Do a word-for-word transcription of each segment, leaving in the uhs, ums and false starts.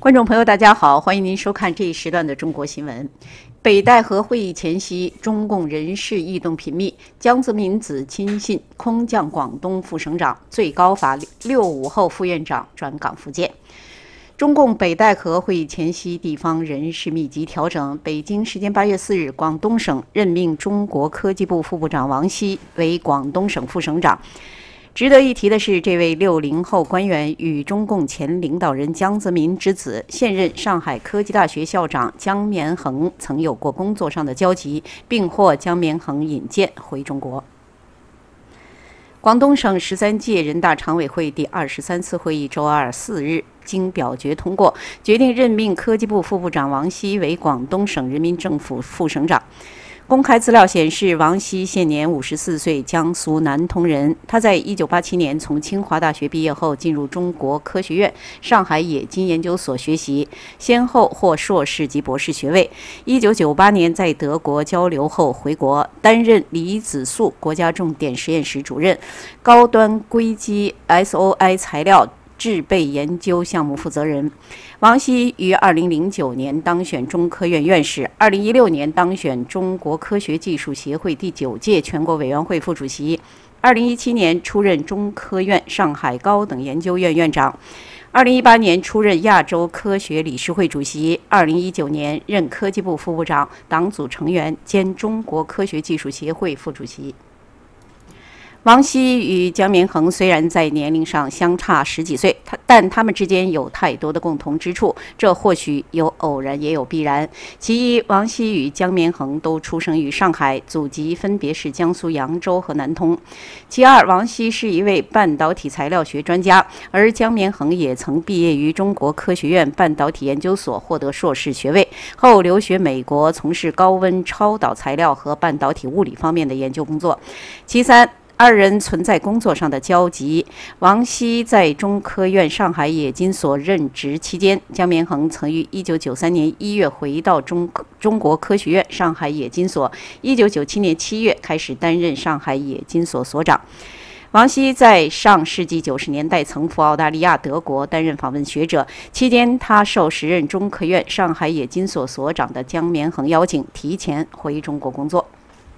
观众朋友，大家好，欢迎您收看这一时段的中国新闻。北戴河会议前夕，中共人事异动频密，江泽民子亲信空降广东副省长，最高法六五后副院长转岗福建。中共北戴河会议前夕，地方人事密集调整。北京时间八月四日，广东省任命中国科技部副部长王希为广东省副省长。值得一提的是，这位六零后官员与中共前领导人江泽民之子、现任上海科技大学校长江绵恒曾有过工作上的交集，并获江绵恒引荐回中国。广东省十三届人大常委会第二十三次会议周二四日经表决通过，决定任命科技部副部长王希为广东省人民政府副省长。公开资料显示，王希现年五十四岁，江苏南通人。他在一九八七年从清华大学毕业后，进入中国科学院上海冶金研究所学习，先后获硕士及博士学位。一九九八年在德国交流后回国，担任离子素国家重点实验室主任，高端硅基 S O I 材料制备研究项目负责人。王希于二零零九年当选中科院院士，二零一六年当选中国科学技术协会第九届全国委员会副主席，二零一七年出任中科院上海高等研究院院长，二零一八年出任亚洲科学理事会主席，二零一九年任科技部副部长、党组成员兼中国科学技术协会副主席。王希与江绵恒虽然在年龄上相差十几岁，但他们之间有太多的共同之处，这或许有偶然也有必然。其一，王希与江绵恒都出生于上海，祖籍分别是江苏扬州和南通。其二，王希是一位半导体材料学专家，而江绵恒也曾毕业于中国科学院半导体研究所，获得硕士学位，后留学美国，从事高温超导材料和半导体物理方面的研究工作。其三，二人存在工作上的交集。王希在中科院上海冶金所任职期间，江绵恒曾于一九九三年一月回到中中国科学院上海冶金所，一九九七年七月开始担任上海冶金所所长。王希在上世纪九十年代曾赴澳大利亚、德国担任访问学者，期间他受时任中科院上海冶金所所长的江绵恒邀请，提前回中国工作。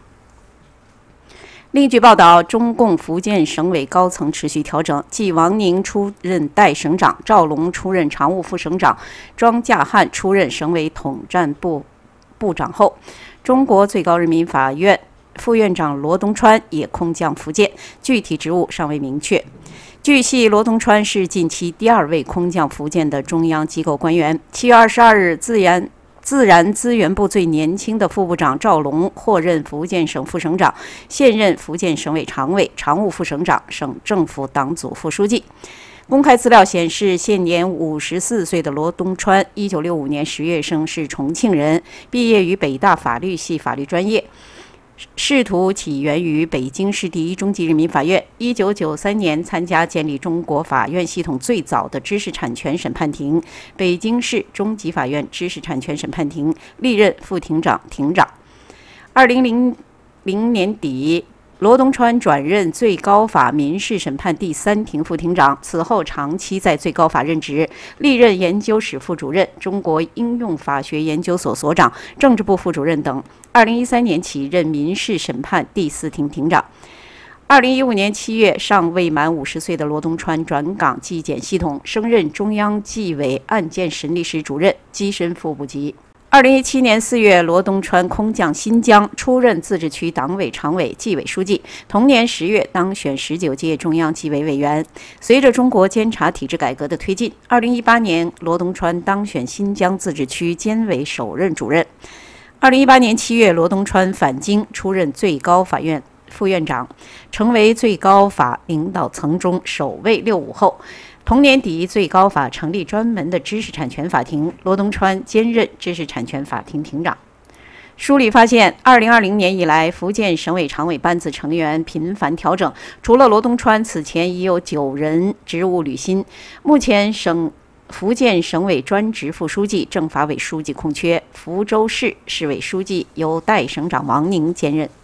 另据报道，中共福建省委高层持续调整，继王宁出任代省长，赵龙出任常务副省长，庄稼汉出任省委统战部部长后，中国最高人民法院副院长罗东川也空降福建，具体职务尚未明确。据悉，罗东川是近期第二位空降福建的中央机构官员。七月二十二日，自然自然资源部最年轻的副部长赵龙获任福建省副省长，现任福建省委常委、常务副省长、省政府党组副书记。公开资料显示，现年五十四岁的罗东川，一九六五年十月生，是重庆人，毕业于北大法律系法律专业。仕途起源于北京市第一中级人民法院。一九九三年参加建立中国法院系统最早的知识产权审判庭——北京市中级法院知识产权审判庭，历任副庭长、庭长。二零零零年底，罗东川转任最高法民事审判第三庭副庭长，此后长期在最高法任职，历任研究室副主任、中国应用法学研究所所长、政治部副主任等。二零一三年起任民事审判第四庭庭长。二零一五年七月，尚未满五十岁的罗东川转岗纪检系统，升任中央纪委案件审理室主任，跻身副部级。二零一七年四月，罗东川空降新疆，出任自治区党委常委、纪委书记。同年十月，当选十九届中央纪委委员。随着中国监察体制改革的推进，二零一八年，罗东川当选新疆自治区监委首任主任。二零一八年七月，罗东川返京，出任最高法院副院长，成为最高法领导层中首位六五后。同年底，最高法成立专门的知识产权法庭，罗东川兼任知识产权法庭庭长。梳理发现，二零二零年以来，福建省委常委班子成员频繁调整，除了罗东川，此前已有九人职务履新。目前省福建省委专职副书记、政法委书记空缺，福州市市委书记由代省长王宁兼任。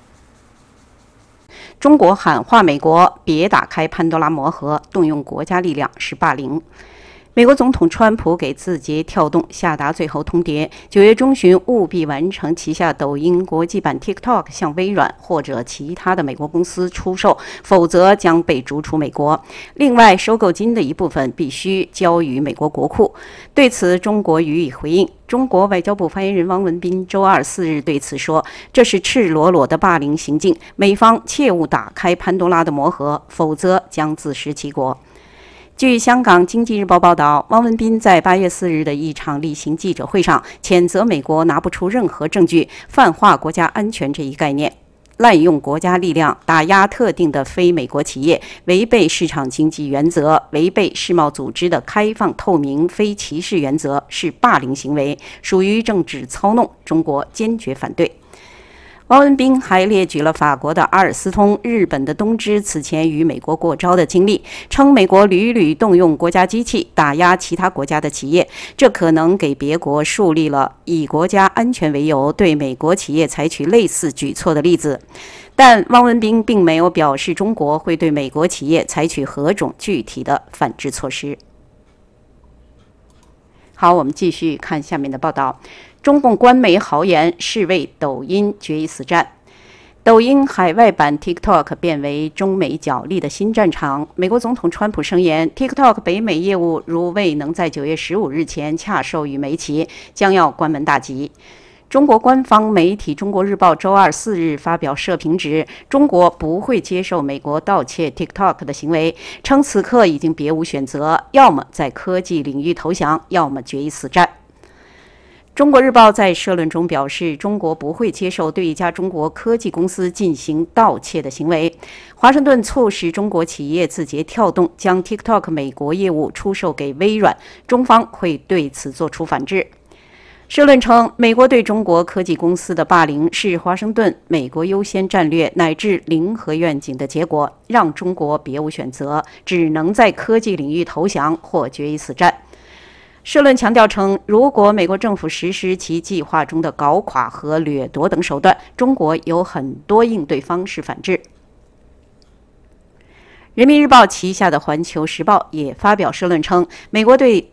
中国喊话美国别打开潘多拉魔盒，动用国家力量是霸凌。 美国总统川普给字节跳动下达最后通牒，九月中旬务必完成旗下抖音国际版 TikTok 向微软或者其他的美国公司出售，否则将被逐出美国。另外，收购金的一部分必须交予美国国库。对此，中国予以回应。中国外交部发言人汪文斌周二四日对此说：“这是赤裸裸的霸凌行径，美方切勿打开潘多拉的魔盒，否则将自食其果。”据香港经济日报报道，汪文斌在八月四日的一场例行记者会上，谴责美国拿不出任何证据泛化国家安全这一概念，滥用国家力量打压特定的非美国企业，违背市场经济原则，违背世贸组织的开放透明非歧视原则，是霸凌行为，属于政治操弄，中国坚决反对。汪文斌还列举了法国的阿尔斯通、日本的东芝此前与美国过招的经历，称美国屡屡动用国家机器打压其他国家的企业，这可能给别国树立了以国家安全为由对美国企业采取类似举措的例子。但汪文斌并没有表示中国会对美国企业采取何种具体的反制措施。好，我们继续看下面的报道。中共官媒豪言是为抖音决一死战。抖音海外版 TikTok 变为中美角力的新战场。美国总统川普声言 ，TikTok 北美业务如未能在九月十五日前洽售与美企，将要关门大吉。中国官方媒体《中国日报》周二四日发表社评指，中国不会接受美国盗窃 TikTok 的行为，称此刻已经别无选择，要么在科技领域投降，要么决一死战。中国日报在社论中表示，中国不会接受对一家中国科技公司进行盗窃的行为。华盛顿促使中国企业字节跳动将 TikTok 美国业务出售给微软，中方会对此作出反制。社论称，美国对中国科技公司的霸凌是华盛顿美国优先战略乃至零和愿景的结果，让中国别无选择，只能在科技领域投降或决一死战。社论强调称，如果美国政府实施其计划中的搞垮和掠夺等手段，中国有很多应对方式反制。人民日报旗下的环球时报也发表社论称，美国对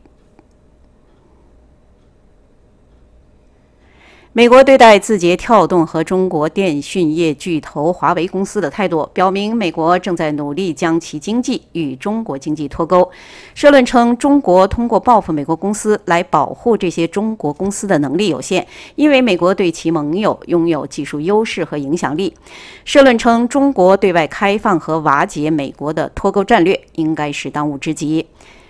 美国对待字节跳动和中国电讯业巨头华为公司的态度，表明美国正在努力将其经济与中国经济脱钩。社论称，中国通过报复美国公司来保护这些中国公司的能力有限，因为美国对其盟友拥有技术优势和影响力。社论称，中国对外开放和瓦解美国的脱钩战略应该是当务之急。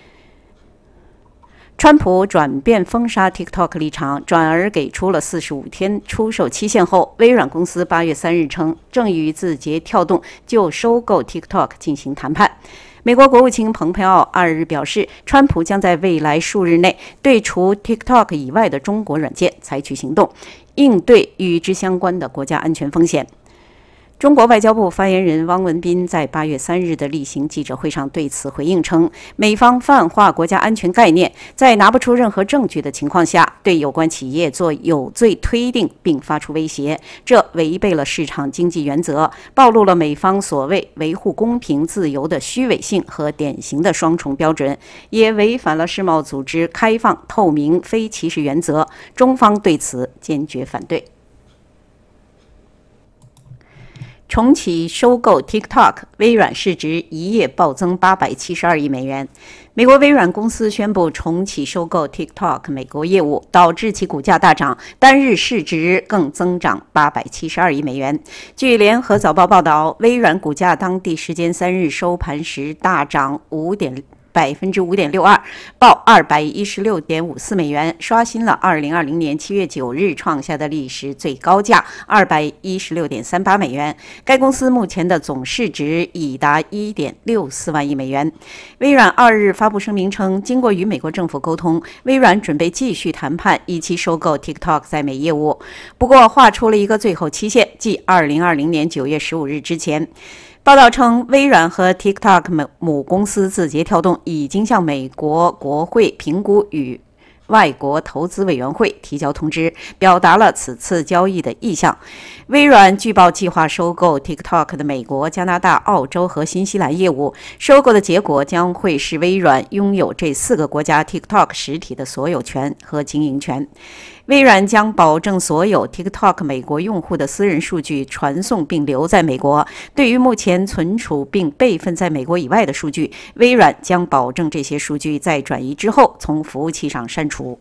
川普转变封杀 TikTok 立场，转而给出了四十五天出售期限后，微软公司八月三日称，正与字节跳动就收购 TikTok 进行谈判。美国国务卿蓬佩奥二日表示，川普将在未来数日内对除 TikTok 以外的中国软件采取行动，应对与之相关的国家安全风险。中国外交部发言人汪文斌在八月三日的例行记者会上对此回应称，美方泛化国家安全概念，在拿不出任何证据的情况下，对有关企业做有罪推定并发出威胁，这违背了市场经济原则，暴露了美方所谓维护公平自由的虚伪性和典型的双重标准，也违反了世贸组织开放、透明、非歧视原则。中方对此坚决反对。重启收购 TikTok， 微软市值一夜暴增八百七十二亿美元。美国微软公司宣布重启收购 TikTok 美国业务，导致其股价大涨，单日市值更增长八百七十二亿美元。据联合早报报道，微软股价当地时间三日收盘时大涨五点。百分之五点六二，报二百一十六点五四美元，刷新了二零二零年七月九日创下的历史最高价二百一十六点三八美元。该公司目前的总市值已达一点六四万亿美元。微软二日发布声明称，经过与美国政府沟通，微软准备继续谈判一期收购 TikTok 在美业务，不过划出了一个最后期限，即二零二零年九月十五日之前。报道称，微软和 TikTok 母公司字节跳动已经向美国国会评估与外国投资委员会提交通知，表达了此次交易的意向。微软据报计划收购 TikTok 的美国、加拿大、澳洲和新西兰业务，收购的结果将会使微软拥有这四个国家 TikTok 实体的所有权和经营权。微软将保证所有 TikTok 美国用户的私人数据传送并留在美国。对于目前存储并备份在美国以外的数据，微软将保证这些数据在转移之后从服务器上删除。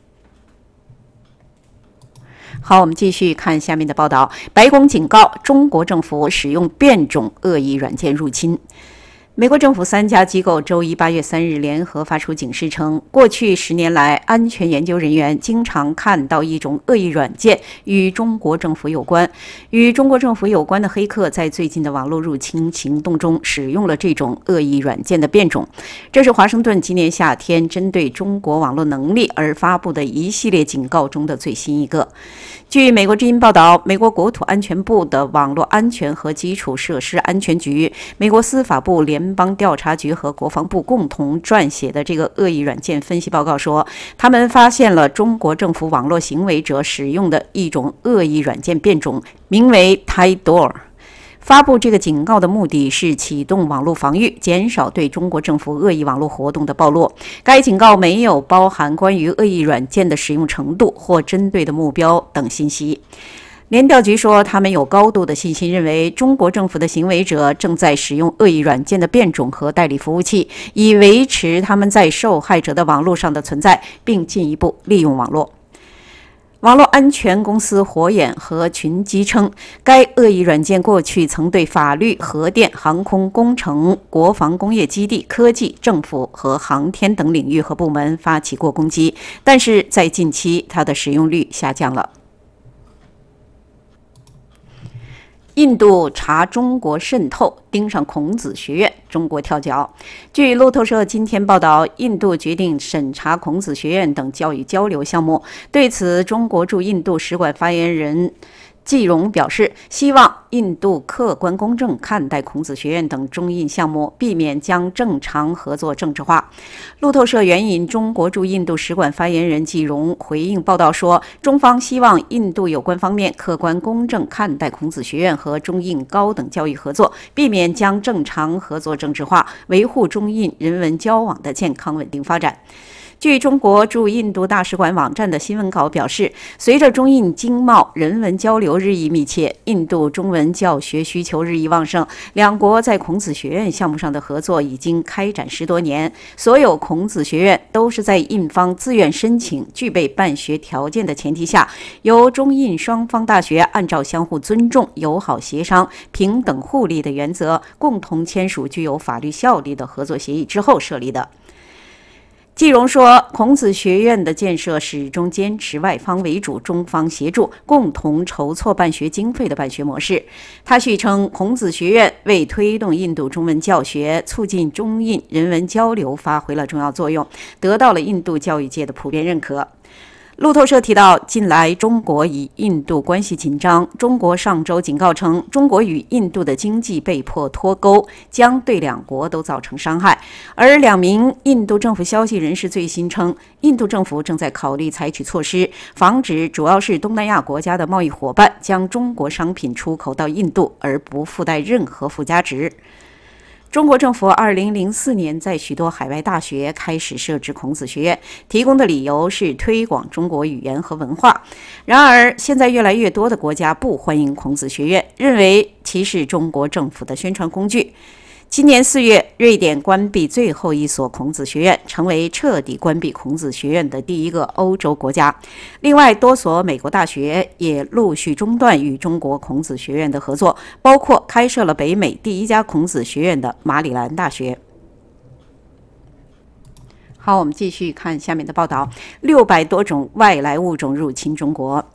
好，我们继续看下面的报道。白宫警告中国政府使用变种恶意软件入侵。美国政府三家机构周一八月三日联合发出警示称，过去十年来，安全研究人员经常看到一种恶意软件与中国政府有关。与中国政府有关的黑客在最近的网络入侵行动中使用了这种恶意软件的变种。这是华盛顿今年夏天针对中国网络能力而发布的一系列警告中的最新一个。据美国之音报道，美国国土安全部的网络安全和基础设施安全局、美国司法部联邦调查局和国防部共同撰写的这个恶意软件分析报告说，他们发现了中国政府网络行为者使用的一种恶意软件变种，名为 Tidor。发布这个警告的目的是启动网络防御，减少对中国政府恶意网络活动的暴露。该警告没有包含关于恶意软件的使用程度或针对的目标等信息。联调局说，他们有高度的信心，认为中国政府的行为者正在使用恶意软件的变种和代理服务器，以维持他们在受害者的网络上的存在，并进一步利用网络。网络安全公司火眼和群机称，该恶意软件过去曾对法律、核电、航空工程、国防工业基地、科技、政府和航天等领域和部门发起过攻击，但是在近期，它的使用率下降了。印度查中国渗透，盯上孔子学院，中国跳脚。据路透社今天报道，印度决定审查孔子学院等教育交流项目。对此，中国驻印度使馆发言人季荣表示，希望印度客观公正看待孔子学院等中印项目，避免将正常合作政治化。路透社援引中国驻印度使馆发言人季荣回应报道说，中方希望印度有关方面客观公正看待孔子学院和中印高等教育合作，避免将正常合作政治化，维护中印人文交往的健康稳定发展。据中国驻印度大使馆网站的新闻稿表示，随着中印经贸、人文交流日益密切，印度中文教学需求日益旺盛，两国在孔子学院项目上的合作已经开展十多年。所有孔子学院都是在印方自愿申请、具备办学条件的前提下，由中印双方大学按照相互尊重、友好协商、平等互利的原则，共同签署具有法律效力的合作协议之后设立的。季荣说，孔子学院的建设始终坚持外方为主、中方协助，共同筹措办学经费的办学模式。他续称，孔子学院为推动印度中文教学、促进中印人文交流发挥了重要作用，得到了印度教育界的普遍认可。路透社提到，近来中国与印度关系紧张。中国上周警告称，中国与印度的经济被迫脱钩，将对两国都造成伤害。而两名印度政府消息人士最新称，印度政府正在考虑采取措施，防止主要是东南亚国家的贸易伙伴将中国商品出口到印度，而不附带任何附加值。中国政府二零零四年在许多海外大学开始设置孔子学院，提供的理由是推广中国语言和文化。然而，现在越来越多的国家不欢迎孔子学院，认为其是中国政府的宣传工具。今年四月，瑞典关闭最后一所孔子学院，成为彻底关闭孔子学院的第一个欧洲国家。另外，多所美国大学也陆续中断与中国孔子学院的合作，包括开设了北美第一家孔子学院的马里兰大学。好，我们继续看下面的报道：六百多种外来物种入侵中国。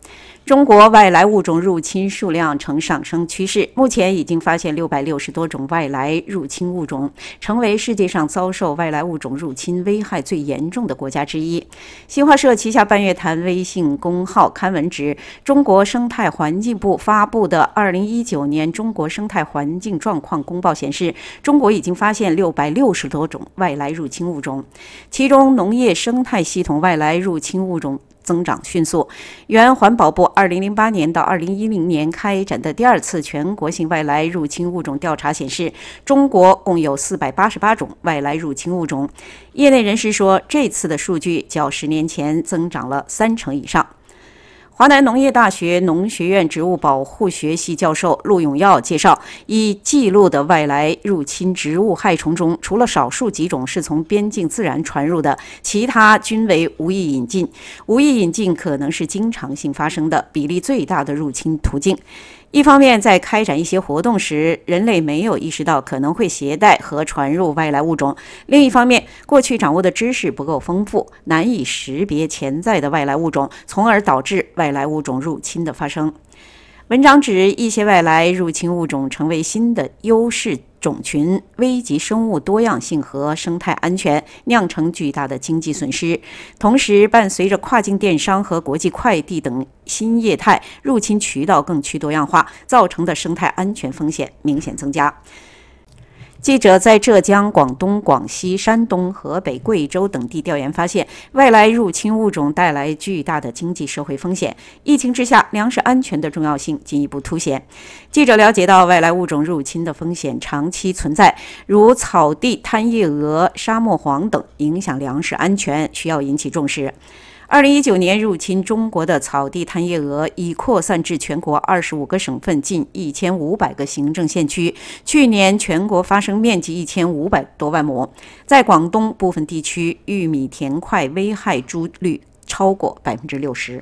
中国外来物种入侵数量呈上升趋势，目前已经发现六百六十多种外来入侵物种，成为世界上遭受外来物种入侵危害最严重的国家之一。新华社旗下半月谈微信公号刊文指，中国生态环境部发布的二零一九年中国生态环境状况公报显示，中国已经发现六百六十多种外来入侵物种，其中农业生态系统外来入侵物种增长迅速。原环保部二零零八年到二零一零年开展的第二次全国性外来入侵物种调查显示，中国共有四百八十八种外来入侵物种。业内人士说，这次的数据较十年前增长了三成以上。华南农业大学农学院植物保护学系教授陆永耀介绍，已记录的外来入侵植物害虫中，除了少数几种是从边境自然传入的，其他均为无意引进。无意引进可能是经常性发生的、比例最大的入侵途径。一方面，在开展一些活动时，人类没有意识到可能会携带和传入外来物种；另一方面，过去掌握的知识不够丰富，难以识别潜在的外来物种，从而导致外来物种入侵的发生。文章指，一些外来入侵物种成为新的优势种群，危及生物多样性和生态安全，酿成巨大的经济损失。同时，伴随着跨境电商和国际快递等新业态，入侵渠道更趋多样化，造成的生态安全风险明显增加。记者在浙江、广东、广西、山东、河北、贵州等地调研发现，外来入侵物种带来巨大的经济社会风险。疫情之下，粮食安全的重要性进一步凸显。记者了解到，外来物种入侵的风险长期存在，如草地贪叶蛾、沙漠黄等，影响粮食安全，需要引起重视。二零一九年入侵中国的草地贪叶蛾已扩散至全国二十五个省份，近一千五百个行政县区。去年全国发生面积一千五百多万亩，在广东部分地区，玉米田块危害株率超过百分之六十。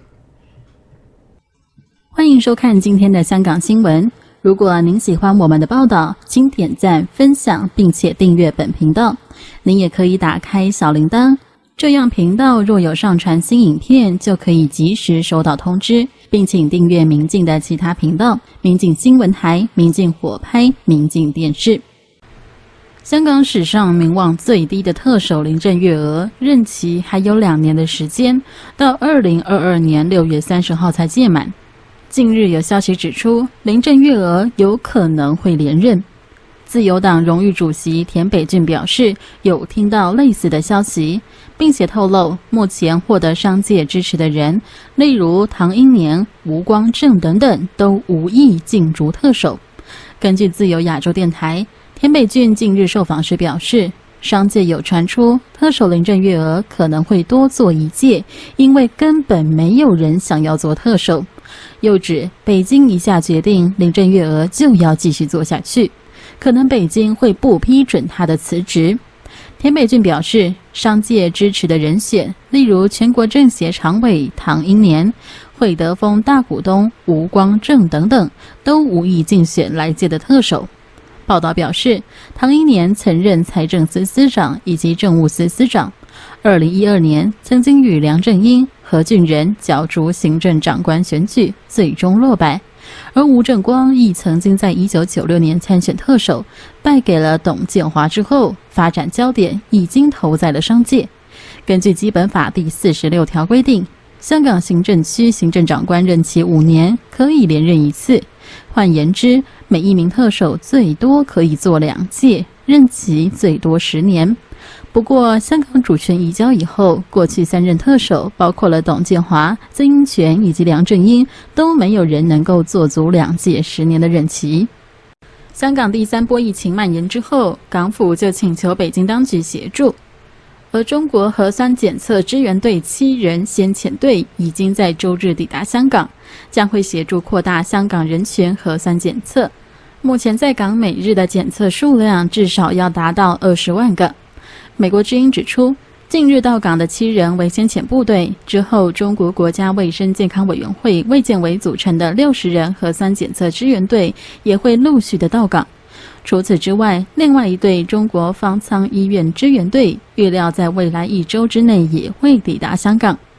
欢迎收看今天的香港新闻。如果您喜欢我们的报道，请点赞、分享，并且订阅本频道。您也可以打开小铃铛。这样频道若有上传新影片，就可以及时收到通知，并请订阅民进的其他频道：民进新闻台、民进火拍、民进电视。香港史上名望最低的特首林郑月娥，任期还有两年的时间，到二零二二年六月三十号才届满。近日有消息指出，林郑月娥有可能会连任。自由党荣誉主席田北俊表示，有听到类似的消息，并且透露，目前获得商界支持的人，例如唐英年、吴光正等等，都无意竞逐特首。根据自由亚洲电台，田北俊近日受访时表示，商界有传出特首林郑月娥可能会多做一届，因为根本没有人想要做特首。又指北京一下决定林郑月娥就要继续做下去，可能北京会不批准他的辞职。田北俊表示，商界支持的人选，例如全国政协常委唐英年、会德丰大股东吴光正等等，都无意竞选来届的特首。报道表示，唐英年曾任财政司司长以及政务司司长，二零一二年曾经与梁振英、何俊仁角逐行政长官选举，最终落败。而吴正光亦曾经在一九九六年参选特首，败给了董建华之后，发展焦点已经投在了商界。根据基本法第四十六条规定，香港行政区行政长官任期五年，可以连任一次。换言之，每一名特首最多可以做两届，任期最多十年。不过，香港主权移交以后，过去三任特首，包括了董建华、曾荫权以及梁振英，都没有人能够做足两届十年的任期。香港第三波疫情蔓延之后，港府就请求北京当局协助。而中国核酸检测支援队七人先遣队已经在周日抵达香港，将会协助扩大香港人权核酸检测。目前在港每日的检测数量至少要达到二十万个。美国之音指出，近日到港的七人为先遣部队，之后中国国家卫生健康委员会卫健委组成的六十人核酸检测支援队也会陆续的到港。除此之外，另外一队中国方舱医院支援队预料在未来一周之内也会抵达香港。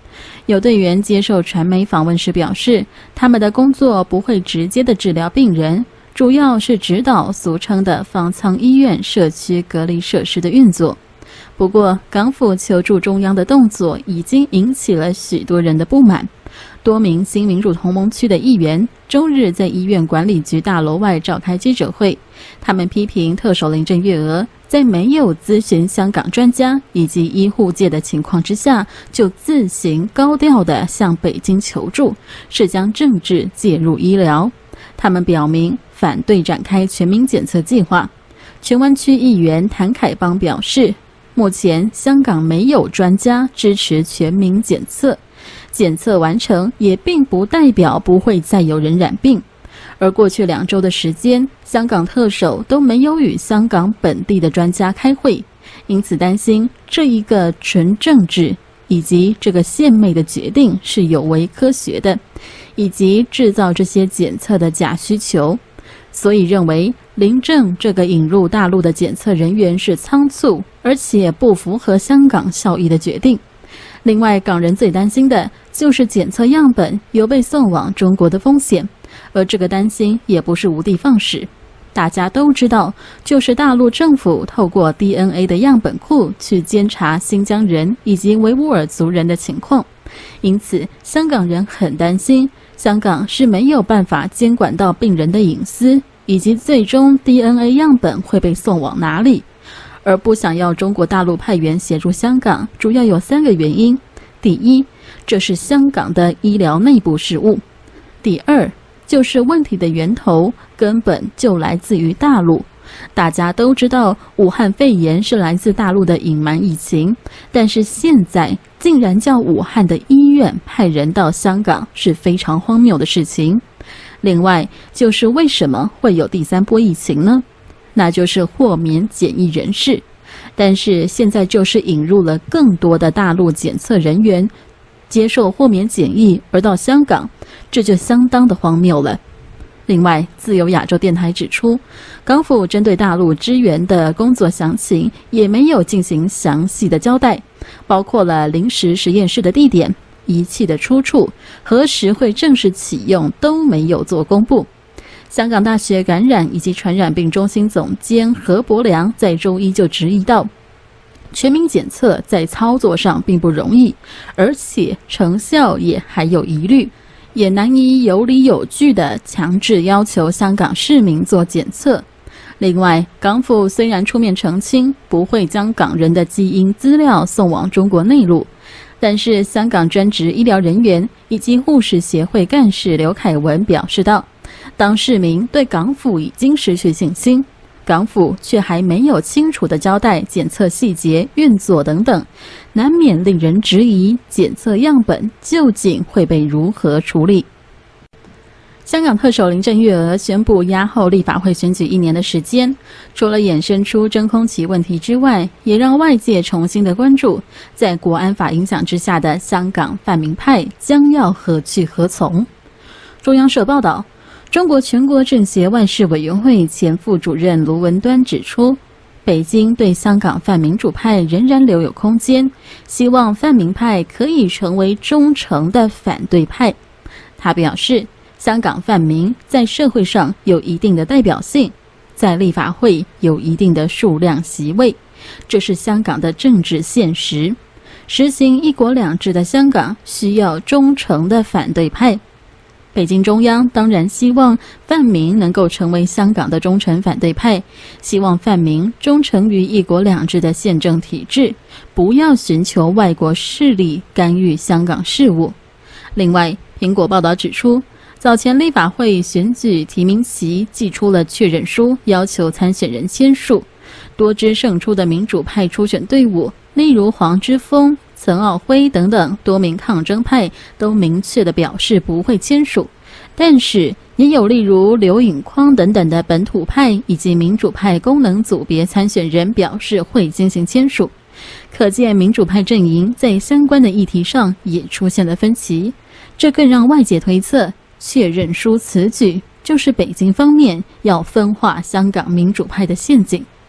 有队员接受传媒访问时表示，他们的工作不会直接的治疗病人，主要是指导俗称的方舱医院社区隔离设施的运作。不过，港府求助中央的动作已经引起了许多人的不满。多名新民主同盟区的议员周日在医院管理局大楼外召开记者会，他们批评特首林郑月娥在没有咨询香港专家以及医护界的情况之下，就自行高调地向北京求助，是将政治介入医疗。他们表明反对展开全民检测计划。荃湾区议员谭凯邦表示，目前香港没有专家支持全民检测，检测完成也并不代表不会再有人染病。而过去两周的时间，香港特首都没有与香港本地的专家开会，因此担心这一个纯政治以及这个献媚的决定是有违科学的，以及制造这些检测的假需求。所以认为林郑这个引入大陆的检测人员是仓促，而且不符合香港效益的决定。另外，港人最担心的就是检测样本有被送往中国的风险，而这个担心也不是无的放矢。大家都知道，就是大陆政府透过 D N A 的样本库去监察新疆人以及维吾尔族人的情况，因此香港人很担心香港是没有办法监管到病人的隐私，以及最终 D N A 样本会被送往哪里。而不想要中国大陆派员协助香港，主要有三个原因。第一，这是香港的医疗内部事务。第二，就是问题的源头根本就来自于大陆。大家都知道武汉肺炎是来自大陆的隐瞒疫情，但是现在竟然叫武汉的医院派人到香港，是非常荒谬的事情。另外，就是为什么会有第三波疫情呢？那就是豁免检疫人士，但是现在就是引入了更多的大陆检测人员接受豁免检疫而到香港，这就相当的荒谬了。另外，自由亚洲电台指出，港府针对大陆支援的工作详情也没有进行详细的交代，包括了临时实验室的地点、仪器的出处、何时会正式启用都没有做公布。香港大学感染以及传染病中心总监何伯良在周一就质疑到，全民检测在操作上并不容易，而且成效也还有疑虑，也难以有理有据地强制要求香港市民做检测。另外，港府虽然出面澄清不会将港人的基因资料送往中国内陆，但是香港专职医疗人员以及护士协会干事刘凯文表示道，当市民对港府已经失去信心，港府却还没有清楚地交代检测细节、运作等等，难免令人质疑检测样本究竟会被如何处理。香港特首林郑月娥宣布押后立法会选举一年的时间，除了衍生出真空期问题之外，也让外界重新的关注在国安法影响之下的香港泛民派将要何去何从。中央社报道，中国全国政协万事委员会前副主任卢文端指出，北京对香港泛民主派仍然留有空间，希望泛民派可以成为忠诚的反对派。他表示，香港泛民在社会上有一定的代表性，在立法会有一定的数量席位，这是香港的政治现实。实行一国两制的香港需要忠诚的反对派。北京中央当然希望泛民能够成为香港的忠诚反对派，希望泛民忠诚于一国两制的宪政体制，不要寻求外国势力干预香港事务。另外，苹果报道指出，早前立法会选举提名期寄出了确认书，要求参选人签署。多支胜出的民主派初选队伍，例如黄之锋、岑敖晖等等多名抗争派都明确地表示不会签署，但是也有例如刘颖匡等等的本土派以及民主派功能组别参选人表示会进行签署。可见民主派阵营在相关的议题上也出现了分歧，这更让外界推测，确认书此举就是北京方面要分化香港民主派的陷阱。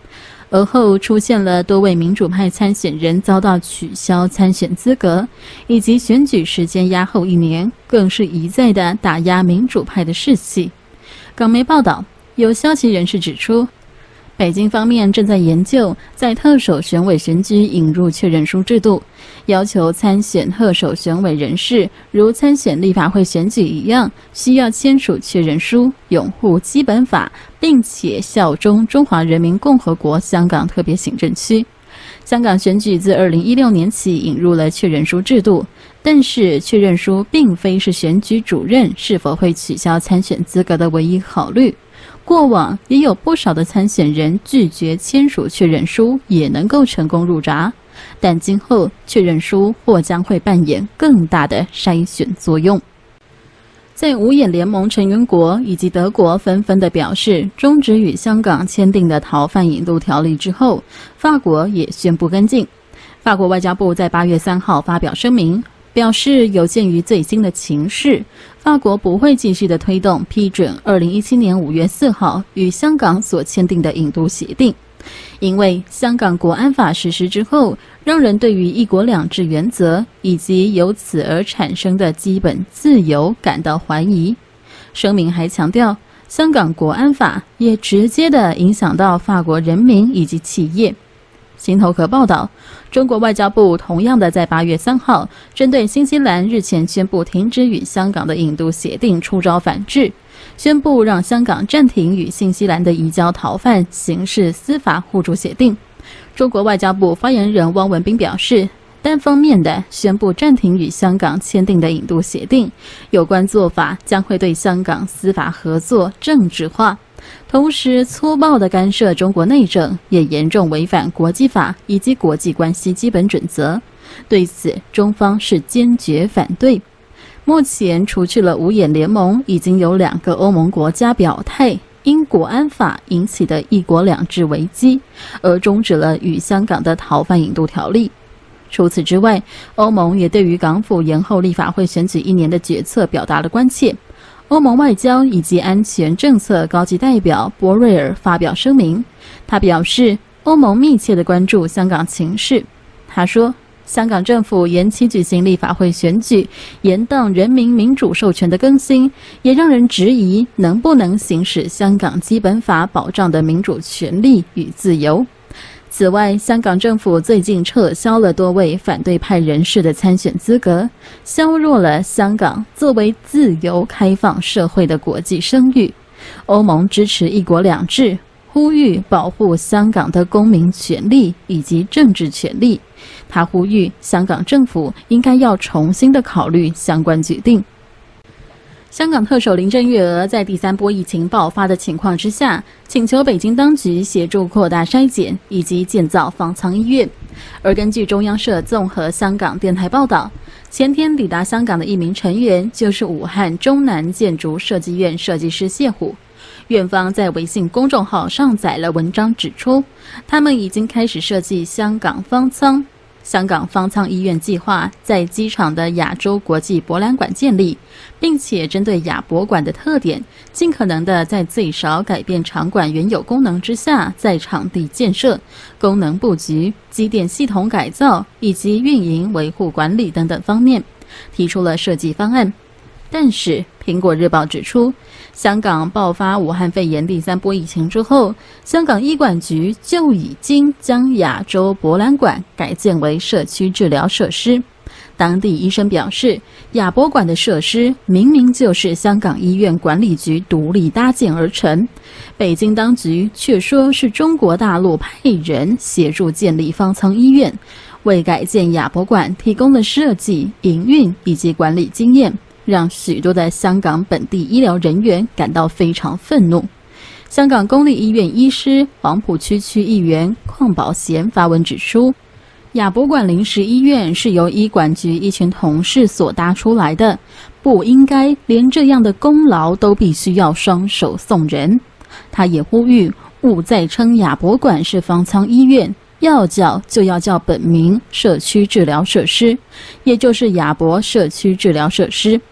而后出现了多位民主派参选人遭到取消参选资格，以及选举时间压后一年，更是一再的打压民主派的士气。港媒报道，有消息人士指出，北京方面正在研究在特首选委选举引入确认书制度，要求参选特首选委人士如参选立法会选举一样，需要签署确认书，拥护基本法，并且效忠中华人民共和国香港特别行政区。香港选举自二零一六年起引入了确认书制度，但是确认书并非是选举主任是否会取消参选资格的唯一考虑。过往也有不少的参选人拒绝签署确认书，也能够成功入闸，但今后确认书或将会扮演更大的筛选作用。在五眼联盟成员国以及德国纷纷的表示终止与香港签订的逃犯引渡条例之后，法国也宣布跟进。法国外交部在八月三号发表声明，表示有鉴于最新的情势，法国不会继续的推动批准二零一七年五月四号与香港所签订的引渡协定，因为香港国安法实施之后，让人对于一国两制原则以及由此而产生的基本自由感到怀疑。声明还强调，香港国安法也直接的影响到法国人民以及企业。新头壳报道，中国外交部同样的在八月三号针对新西兰日前宣布停止与香港的引渡协定出招反制，宣布让香港暂停与新西兰的移交逃犯刑事司法互助协定。中国外交部发言人汪文斌表示，单方面的宣布暂停与香港签订的引渡协定，有关做法将会对香港司法合作政治化，同时粗暴地干涉中国内政，也严重违反国际法以及国际关系基本准则。对此，中方是坚决反对。目前除去了五眼联盟，已经有两个欧盟国家表态因国安法引起的一国两制危机，而终止了与香港的逃犯引渡条例。除此之外，欧盟也对于港府延后立法会选举一年的决策表达了关切。欧盟外交以及安全政策高级代表博瑞尔发表声明，他表示，欧盟密切地关注香港情势。他说，香港政府延期举行立法会选举，延宕人民民主授权的更新，也让人质疑能不能行使香港基本法保障的民主权利与自由。此外，香港政府最近撤销了多位反对派人士的参选资格，削弱了香港作为自由开放社会的国际声誉。欧盟支持一国两制，呼吁保护香港的公民权利以及政治权利。他呼吁香港政府应该要重新的考虑相关决定。香港特首林郑月娥在第三波疫情爆发的情况之下，请求北京当局协助扩大筛检以及建造方舱医院。而根据中央社综合香港电台报道，前天抵达香港的一名成员就是武汉中南建筑设计院设计师谢虎。院方在微信公众号上载了文章，指出他们已经开始设计香港方舱。香港方舱医院计划在机场的亚洲国际博览馆建立，并且针对亚博馆的特点，尽可能的在最少改变场馆原有功能之下，在场地建设、功能布局、机电系统改造以及运营维护管理等等方面，提出了设计方案。但是苹果日报指出，香港爆发武汉肺炎第三波疫情之后，香港医管局就已经将亚洲博览馆改建为社区治疗设施。当地医生表示，亚博馆的设施明明就是香港医院管理局独立搭建而成，北京当局却说是中国大陆派人协助建立方舱医院，为改建亚博馆提供了设计、营运以及管理经验，让许多的香港本地医疗人员感到非常愤怒。香港公立医院医师黄埔区区议员邝宝贤发文指出，亚博馆临时医院是由医管局一群同事所搭出来的，不应该连这样的功劳都必须要双手送人。他也呼吁勿再称亚博馆是方舱医院，要叫就要叫本名社区治疗设施，也就是亚博社区治疗设施。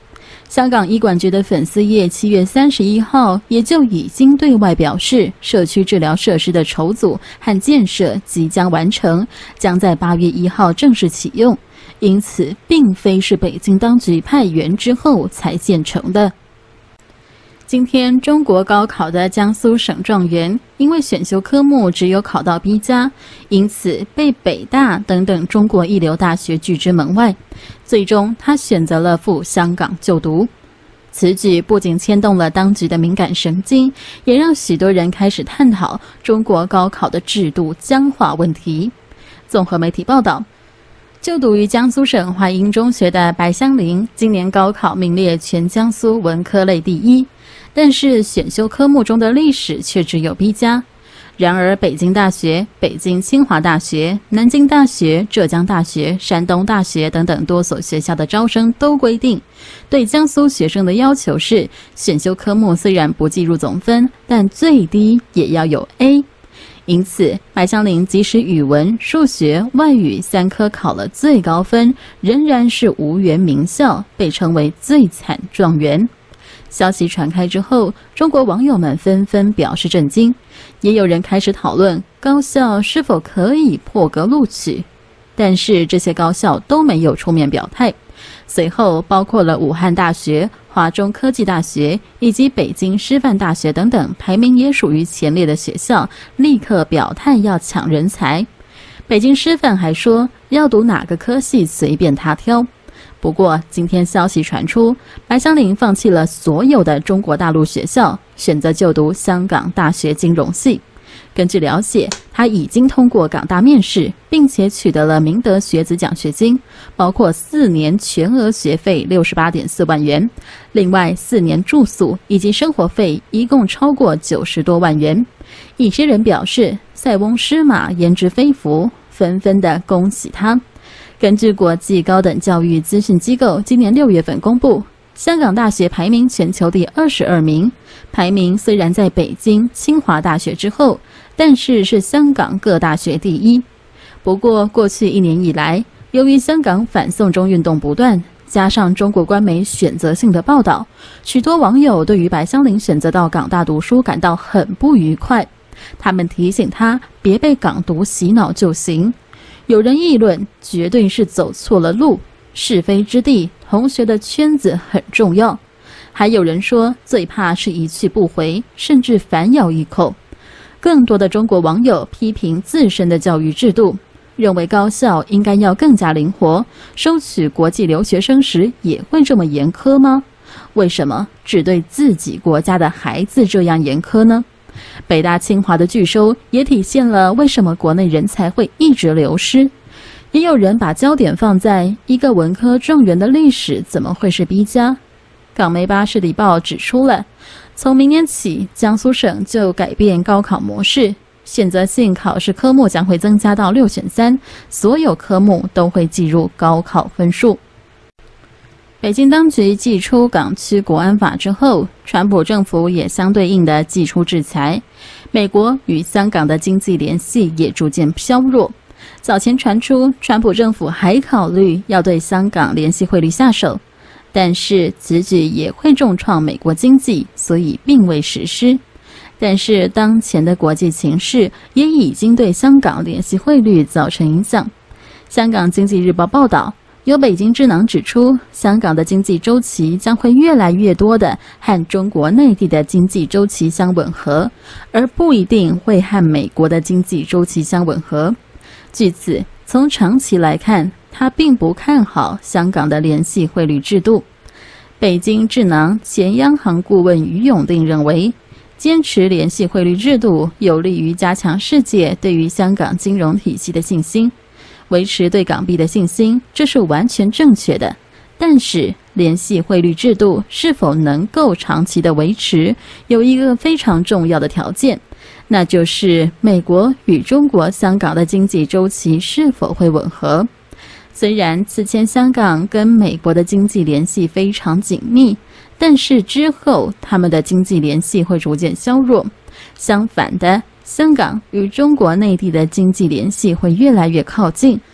香港医管局的粉丝页七月三十一号也就已经对外表示，社区治疗设施的筹组和建设即将完成，将在八月一号正式启用，因此并非是北京当局派员之后才建成的。今天中国高考的江苏省状元，因为选修科目只有考到 B 加，因此被北大等等中国一流大学拒之门外，最终他选择了赴香港就读。此举不仅牵动了当局的敏感神经，也让许多人开始探讨中国高考的制度僵化问题。综合媒体报道，就读于江苏省淮阴中学的白香菱，今年高考名列全江苏文科类第一，但是选修科目中的历史却只有 B 加。然而北京大学、北京清华大学、南京大学、浙江大学、山东大学等等多所学校的招生都规定，对江苏学生的要求是，选修科目虽然不计入总分，但最低也要有 A。因此，白香菱即使语文、数学、外语三科考了最高分，仍然是无缘名校，被称为最惨状元。消息传开之后，中国网友们纷纷表示震惊，也有人开始讨论高校是否可以破格录取，但是这些高校都没有出面表态。随后，包括了武汉大学、华中科技大学以及北京师范大学等等排名也属于前列的学校，立刻表态要抢人才。北京师范还说，要读哪个科系随便他挑。不过，今天消息传出，白香菱放弃了所有的中国大陆学校，选择就读香港大学金融系。根据了解，他已经通过港大面试，并且取得了明德学子奖学金，包括四年全额学费 六十八点四万元，另外四年住宿以及生活费一共超过九十多万元。一些人表示塞翁失马焉知非福，纷纷的恭喜他。根据国际高等教育资讯机构今年六月份公布，香港大学排名全球第二十二名，排名虽然在北京清华大学之后，但是是香港各大学第一。不过过去一年以来，由于香港反送中运动不断，加上中国官媒选择性的报道，许多网友对于白香菱选择到港大读书感到很不愉快，他们提醒他别被港独洗脑就行。有人议论，绝对是走错了路，是非之地，同学的圈子很重要。还有人说，最怕是一去不回，甚至反咬一口。更多的中国网友批评自身的教育制度，认为高校应该要更加灵活，收取国际留学生时也会这么严苛吗？为什么只对自己国家的孩子这样严苛呢？北大清华的拒收也体现了为什么国内人才会一直流失。也有人把焦点放在一个文科状元的历史怎么会是 B 加？港媒巴士里报指出了，从明年起，江苏省就改变高考模式，选择性考试科目将会增加到六选三，所有科目都会计入高考分数。北京当局祭出港区国安法之后，川普政府也相对应的祭出制裁，美国与香港的经济联系也逐渐削弱。早前传出，川普政府还考虑要对香港联系汇率下手，但是此举也会重创美国经济，所以并未实施。但是当前的国际情势也已经对香港联系汇率造成影响。香港经济日报报道，有北京智囊指出，香港的经济周期将会越来越多的和中国内地的经济周期相吻合，而不一定会和美国的经济周期相吻合。据此，从长期来看，他并不看好香港的联系汇率制度。北京智囊前央行顾问于永定认为，坚持联系汇率制度有利于加强世界对于香港金融体系的信心，维持对港币的信心，这是完全正确的。但是，联系汇率制度是否能够长期的维持，有一个非常重要的条件，那就是美国与中国香港的经济周期是否会吻合。虽然此前香港跟美国的经济联系非常紧密，但是之后他们的经济联系会逐渐削弱。相反的，香港与中国内地的经济联系会越来越靠近。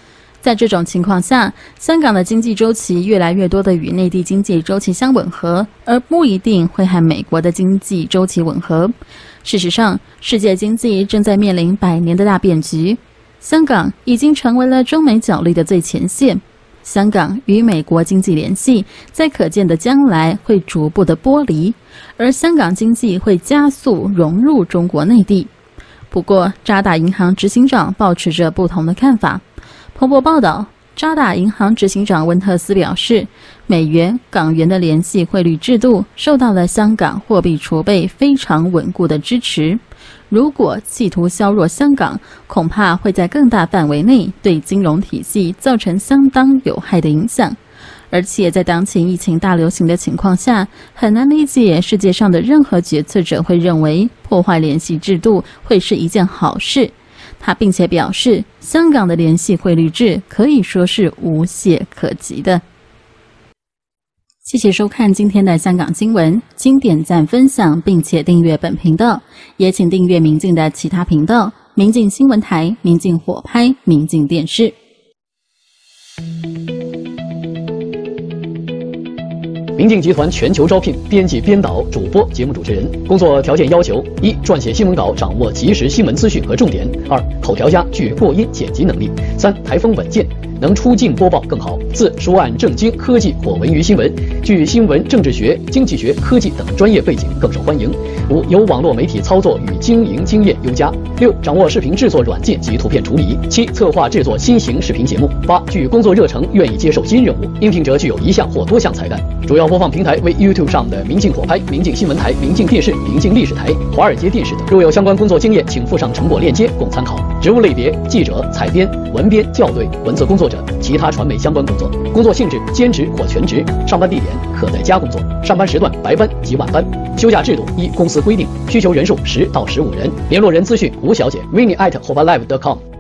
在这种情况下，香港的经济周期越来越多的与内地经济周期相吻合，而不一定会和美国的经济周期吻合。事实上，世界经济正在面临百年的大变局，香港已经成为了中美角力的最前线。香港与美国经济联系在可见的将来会逐步的剥离，而香港经济会加速融入中国内地。不过，渣打银行执行长抱持着不同的看法。彭博报道，渣打银行执行长温特斯表示，美元、港元的联系汇率制度受到了香港货币储备非常稳固的支持。如果企图削弱香港，恐怕会在更大范围内对金融体系造成相当有害的影响。而且在当前疫情大流行的情况下，很难理解世界上的任何决策者会认为破坏联系制度会是一件好事。他并且表示，香港的联系汇率制可以说是无懈可击的。谢谢收看今天的香港新闻，请点赞分享并且订阅本频道，也请订阅明镜的其他频道：明镜新闻台、明镜火拍、明镜电视。 明镜集团全球招聘编辑、编导、主播、节目主持人。工作条件要求：一、撰写新闻稿，掌握即时新闻资讯和重点；二、口条佳，具过音剪辑能力；三、台风稳健，能出镜播报更好；四、说案正经，科技或文娱新闻，具新闻、政治学、经济学、科技等专业背景更受欢迎；五、有网络媒体操作与经营经验优佳；六、掌握视频制作软件及图片处理；七、策划制作新型视频节目；八、具工作热诚，愿意接受新任务。应聘者具有一项或多项才干。主要播放平台为 YouTube 上的明镜火拍、明镜新闻台、明镜电视、明镜历史台、华尔街电视等。若有相关工作经验，请附上成果链接供参考。职务类别：记者、采编、文编、校对、文字工作者，其他传媒相关工作。工作性质：兼职或全职。上班地点：可在家工作。上班时段：白班及晚班。休假制度：依公司规定。需求人数十到十五人。联络人资讯：吴小姐 ，vinny at hobalive dot com。